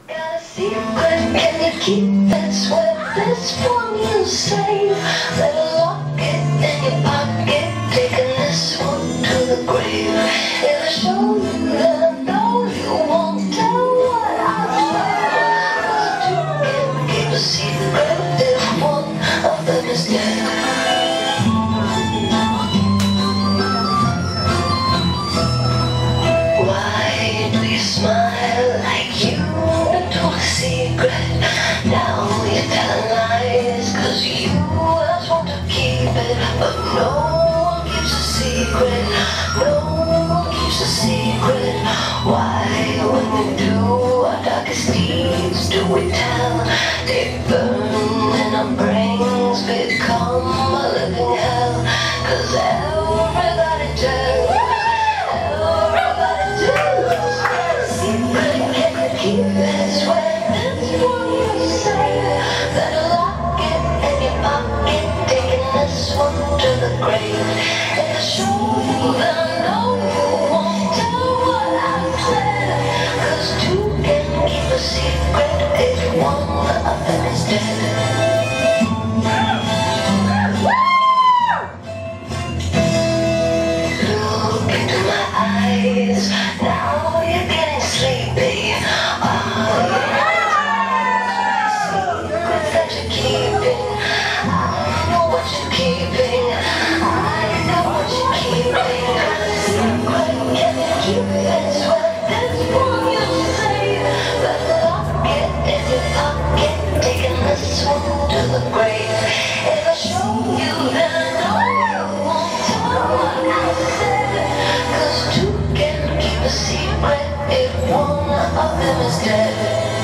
Got a secret, can you keep it? Swear this one you say. Better lock it in your pocket, taking this one to the grave. If I show you that I know you won't tell what I say. 'Cause two can keep a secret if one of them is dead. Why do you smile like you told a secret? Now you're telling lies, 'cause you just want to keep it. But no one keeps a secret, no one keeps a secret. Why, when we do our darkest deeds, do we tell? They burn and our brains become a living hell. 'Cause everybody tells, everybody tells. Secret, can you keep it? Swear it's what you say. Better lock it in your pocket, taking this one to the grave. If I show you that I know you won't tell what I said. 'Cause two can keep a secret if one of them is dead. Look into my eyes, now you're getting sleepy. Secrets that you're keeping, I know what you're keeping. I know what you're keeping. Secret, can you keep it? Swear this one you say. Better lock it in your pocket, taking this one to the grave. If I show you that I know you won't tell what I said. 'Cause two can keep a secret if one of them is dead.